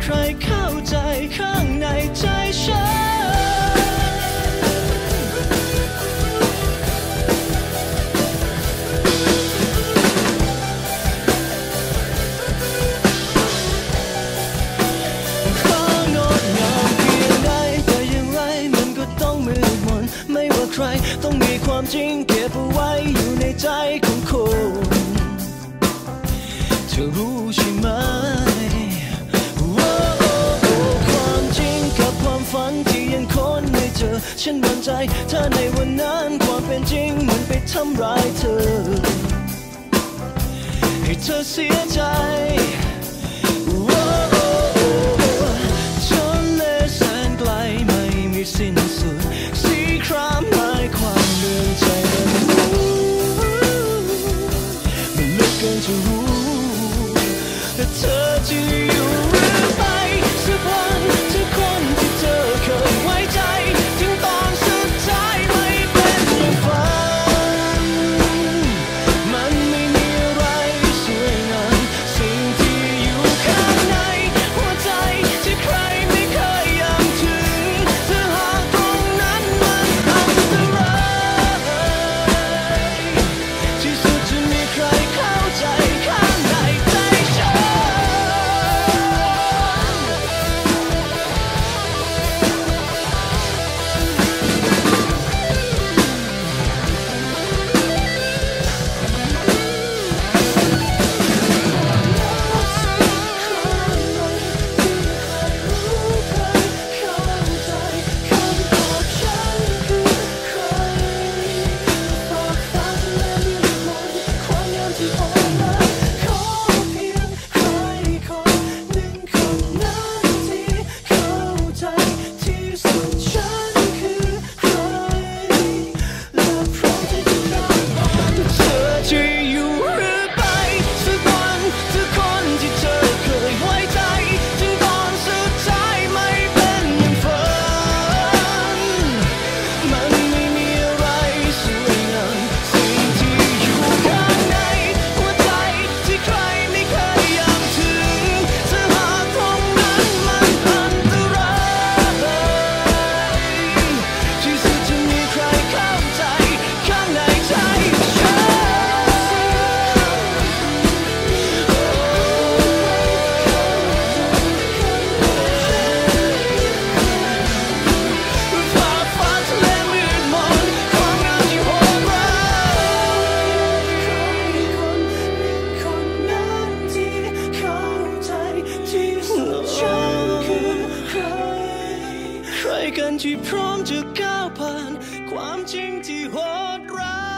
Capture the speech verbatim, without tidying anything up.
ใครเข้าใจข้างในใจฉันใครต้องมีความจริงเก็บเอาไว้อยู่ในใจของคนเธอรู้ใช่ไหมว่าความจริงกับความฝันที่ยังคนไม่เจอฉันมั่นใจถ้าในวันนั้นความเป็นจริงมันไปทำร้ายเธอให้เธอเสียใจจนเลแสนไกลไม่มีสิ้นสุดสีครามหายความเลื่อนใจมันรู้มันลึกเกินจะรู้แต่เธอจะอยู่หรือไปสักวันทุกคนที่เธอเคยไว้ใจถึงตอนสุดท้ายไม่เป็นอย่างฝันมันไม่มีอะไรสวยงามสิ่งที่อยู่ข้างในหัวใจที่ใครไม่เคยยังถึงถ้าหากตรงนั้นมันอันตรายที่สุดจะมีใครเข้าใจข้างในใจฉันใครกันที่พร้อมจะก้าวผ่านความจริงที่โหดร้าย